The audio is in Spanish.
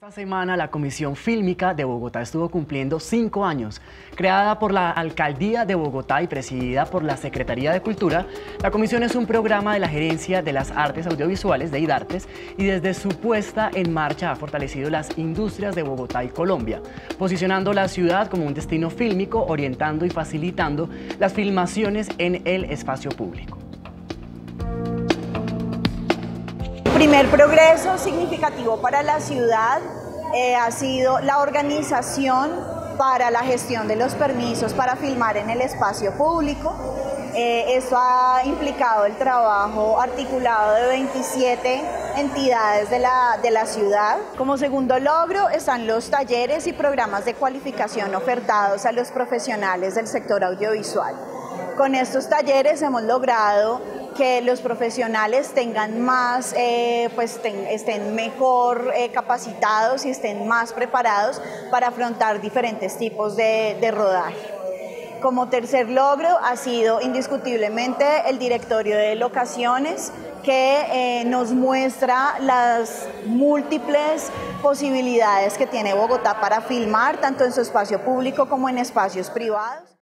Esta semana la Comisión Fílmica de Bogotá estuvo cumpliendo 5 años. Creada por la Alcaldía de Bogotá y presidida por la Secretaría de Cultura, la comisión es un programa de la Gerencia de las Artes Audiovisuales de IDARTES y desde su puesta en marcha ha fortalecido las industrias de Bogotá y Colombia, posicionando la ciudad como un destino fílmico, orientando y facilitando las filmaciones en el espacio público. Primer progreso significativo para la ciudad ha sido la organización para la gestión de los permisos para filmar en el espacio público. Esto ha implicado el trabajo articulado de 27 entidades de la ciudad. Como segundo logro están los talleres y programas de cualificación ofertados a los profesionales del sector audiovisual. Con estos talleres hemos logrado que los profesionales tengan más, estén mejor capacitados y estén más preparados para afrontar diferentes tipos de rodaje. Como tercer logro ha sido indiscutiblemente el directorio de locaciones que nos muestra las múltiples posibilidades que tiene Bogotá para filmar, tanto en su espacio público como en espacios privados.